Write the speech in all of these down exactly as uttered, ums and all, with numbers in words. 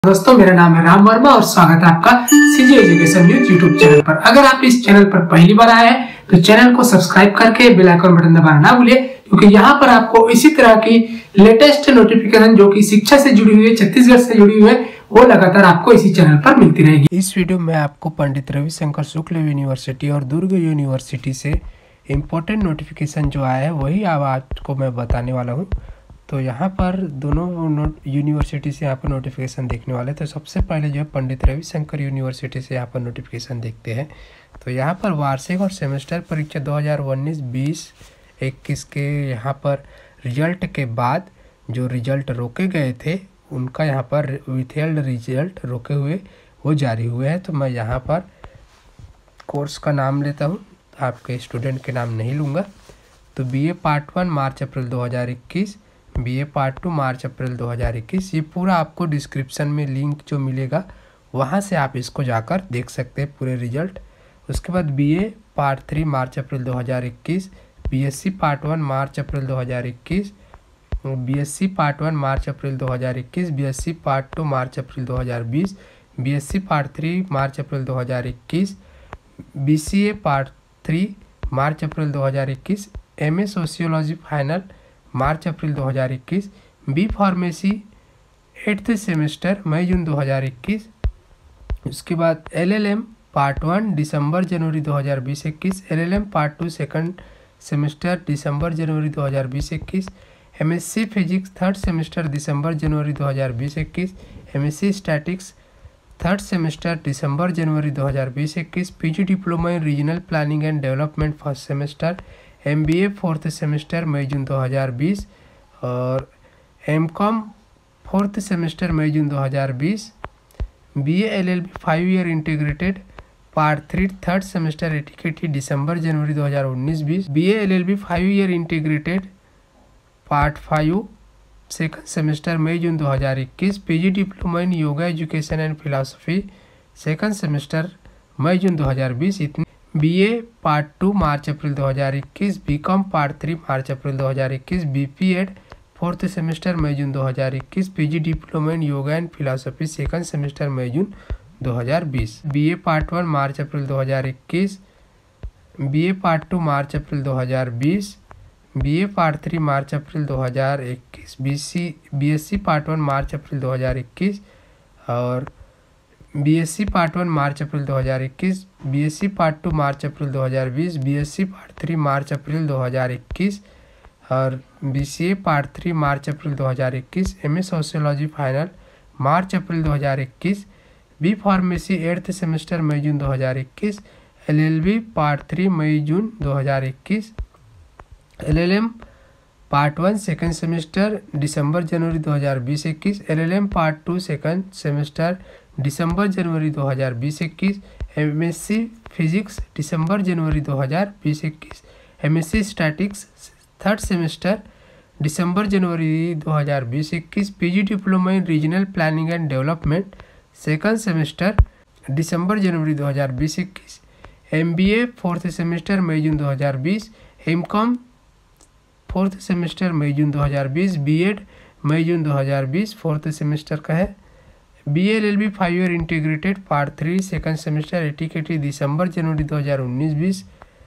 दोस्तों, मेरा नाम है राम वर्मा और स्वागत है आपका CG education news YouTube channel पर। अगर आप इस चैनल पर पहली बार आए हैं तो चैनल को सब्सक्राइब करके बेल आइकन बटन दबाना ना भूलिए, क्योंकि यहाँ पर आपको इसी तरह की लेटेस्ट नोटिफिकेशन जो कि शिक्षा से जुड़ी हुई है, छत्तीसगढ़ से जुड़ी हुई है, वो लगातार आपको इसी चैनल पर मिलती रहेगी। इस वीडियो में आपको पंडित रविशंकर शुक्ल यूनिवर्सिटी और दुर्ग यूनिवर्सिटी से इम्पोर्टेंट नोटिफिकेशन जो आया है वही अब आपको मैं बताने वाला हूँ। तो यहाँ पर दोनों यूनिवर्सिटी से यहाँ पर नोटिफिकेशन देखने वाले। तो सबसे पहले जो है पंडित रविशंकर यूनिवर्सिटी से यहाँ पर नोटिफिकेशन देखते हैं। तो यहाँ पर वार्षिक और सेमेस्टर परीक्षा दो हज़ार उन्नीस बीस इक्कीस के यहाँ पर रिजल्ट के बाद जो रिजल्ट रोके गए थे उनका यहाँ पर विथहेल्ड रिजल्ट रोके हुए वो जारी हुए हैं। तो मैं यहाँ पर कोर्स का नाम लेता हूँ, आपके स्टूडेंट के नाम नहीं लूँगा। तो BA part one March April दो हज़ार इक्कीस, BA part two March April दो हज़ार इक्कीस, ये पूरा आपको डिस्क्रिप्शन में लिंक जो मिलेगा वहाँ से आप इसको जाकर देख सकते हैं पूरे रिजल्ट। उसके बाद BA part three March April दो हज़ार इक्कीस, BSc part one March April दो हज़ार इक्कीस, BSc part one March April दो हज़ार इक्कीस, BSc part two March April दो हज़ार बीस, BSc part three March April दो हज़ार इक्कीस, BCA part three March April दो हज़ार इक्कीस, MA sociology final March April दो हज़ार इक्कीस, B pharmacy eighth semester May June दो हज़ार इक्कीस। उसके बाद एलएलएम पार्ट वन दिसंबर जनवरी दो हज़ार बीस इक्कीस, LLM part two second semester दिसंबर जनवरी दो हज़ार बीस इक्कीस, एमएससी फिजिक्स थर्ड सेमेस्टर दिसंबर जनवरी दो हज़ार बीस इक्कीस, एमएससी स्टैटिक्स थर्ड सेमेस्टर दिसंबर जनवरी दो हज़ार बीस इक्कीस, PG diploma in regional planning and development first semester, MBA fourth semester May June दो हज़ार बीस और MCom fourth semester May June दो हज़ार बीस, BA LLB five year integrated part three third semester ATKT दिसंबर जनवरी दो हज़ार उन्नीस बीस, BA LLB five year integrated part five second semester May June दो हज़ार इक्कीस, PG diploma in yoga education and philosophy second semester May June दो हज़ार बीस। इतनी BA part two March April दो हज़ार इक्कीस, BCom part three March April दो हज़ार इक्कीस, BPEd fourth semester May June दो हज़ार इक्कीस, PG diploma in yoga and philosophy second semester May June दो हज़ार बीस, BA part one March April दो हज़ार इक्कीस, BA part two March April दो हज़ार बीस, BA part three March April दो हज़ार इक्कीस, BC BSc part one March April दो हज़ार इक्कीस और BSc part one March April दो हज़ार इक्कीस, BSc part two March April दो हज़ार बीस, BSc part three March April दो हज़ार इक्कीस और BCA part three March April दो हज़ार इक्कीस, MA sociology final March April दो हज़ार इक्कीस, B pharmacy eighth semester May June दो हज़ार इक्कीस, LLB part three May June दो हज़ार इक्कीस, LLM part one second semester दिसंबर जनवरी दो हज़ार बीस इक्कीस, LLM part two second semester दिसंबर जनवरी दो हज़ार बीस इक्कीस, एमएससी फिजिक्स दिसंबर जनवरी दो हज़ार बीस इक्कीस, एमएससी स्टैटिक्स थर्ड सेमेस्टर दिसंबर जनवरी दो हज़ार बीस इक्कीस, PG diploma in regional planning and development second semester दिसंबर जनवरी दो हज़ार बीस इक्कीस, MBA fourth semester May June दो हज़ार बीस, MCom fourth semester May June दो हज़ार बीस, बीएड मई जून दो हज़ार बीस फोर्थ सेमेस्टर का है, B L L B five year integrated part three second semester ATKT दिसंबर जनवरी दो हज़ार उन्नीस बीस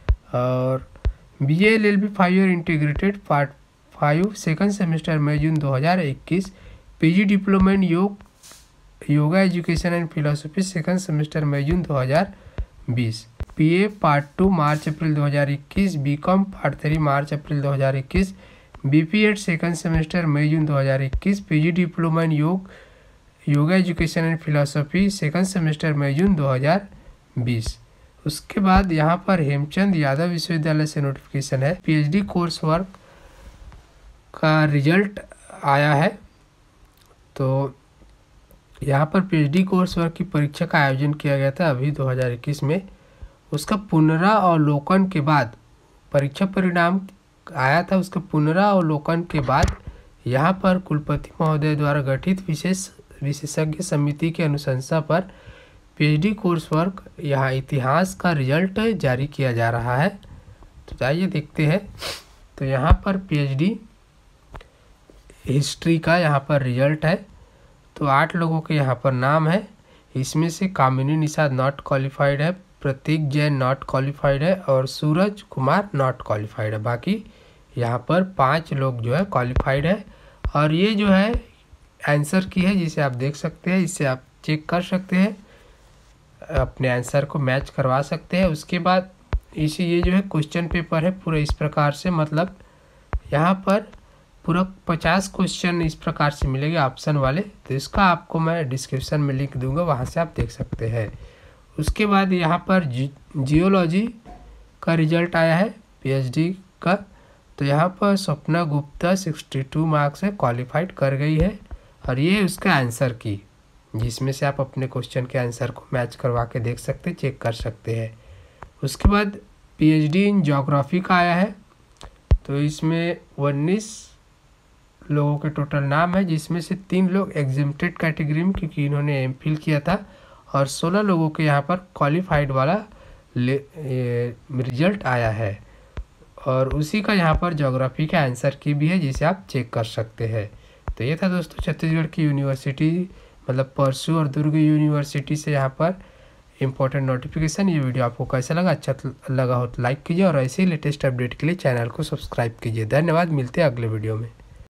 और B L L B five year integrated part five second semester May June दो हज़ार इक्कीस, PG diploma in yoga yoga education and philosophy second semester May June दो हज़ार बीस, BA part two March April दो हज़ार इक्कीस, BCom part three March April दो हज़ार इक्कीस, BPEd second semester May June दो हज़ार इक्कीस, PG diploma in yoga yoga education and philosophy second semester May June दो हज़ार बीस। उसके बाद यहाँ पर हेमचंद यादव विश्वविद्यालय से नोटिफिकेशन है, पीएचडी कोर्स वर्क का रिजल्ट आया है। तो यहाँ पर पीएचडी कोर्स वर्क की परीक्षा का आयोजन किया गया था अभी दो हज़ार इक्कीस में। उसका पुनरावलोकन के बाद परीक्षा परिणाम आया था, उसके पुनरावलोकन के बाद यहाँ पर कुलपति महोदय द्वारा गठित विशेष विशेषज्ञ समिति की अनुशंसा पर पीएचडी कोर्स वर्क यहाँ इतिहास का रिजल्ट जारी किया जा रहा है। तो जाइए देखते हैं। तो यहाँ पर पीएचडी हिस्ट्री का यहाँ पर रिजल्ट है। तो तो आठ लोगों के यहाँ पर नाम है। इसमें से कामिनी निषाद नॉट क्वालिफाइड है, प्रतीक जैन नॉट क्वालिफाइड है और सूरज कुमार नॉट क्वालिफाइड है। बाकी यहाँ पर पांच लोग जो है क्वालिफाइड है। और ये जो है आंसर की है, जिसे आप देख सकते हैं, इससे आप चेक कर सकते हैं, अपने आंसर को मैच करवा सकते हैं। उसके बाद इसी ये जो है क्वेश्चन पेपर है पूरा इस प्रकार से, मतलब यहाँ पर पूरा पचास क्वेश्चन इस प्रकार से मिलेंगे ऑप्शन वाले। तो इसका आपको मैं डिस्क्रिप्शन में लिंक दूंगा, वहाँ से आप देख सकते हैं। उसके बाद यहाँ पर जी जियोलॉजी का रिजल्ट आया है पीएचडी का। तो यहाँ पर स्वप्ना गुप्ता बासठ मार्क्स से क्वालिफाइड कर गई है। और ये उसका आंसर की, जिसमें से आप अपने क्वेश्चन के आंसर को मैच करवा के देख सकते, चेक कर सकते हैं। उसके बाद पीएचडी इन ज्योग्राफी का आया है। तो इसमें उन्नीस लोगों के टोटल नाम है, जिसमें से तीन लोग एग्जेम्प्टेड कैटेगरी में, क्योंकि इन्होंने एमफिल किया था, और सोलह लोगों के यहाँ पर क्वालिफाइड वाला रिजल्ट आया है। और उसी का यहाँ पर ज्योग्राफी का आंसर की भी है, जिसे आप चेक कर सकते हैं। तो ये था दोस्तों छत्तीसगढ़ की यूनिवर्सिटी मतलब परसू और दुर्ग यूनिवर्सिटी से यहाँ पर इम्पोर्टेंट नोटिफिकेशन। ये वीडियो आपको कैसा लगा, अच्छा लगा हो तो लाइक कीजिए और ऐसे ही लेटेस्ट अपडेट के लिए चैनल को सब्सक्राइब कीजिए। धन्यवाद, मिलते हैं अगले वीडियो में।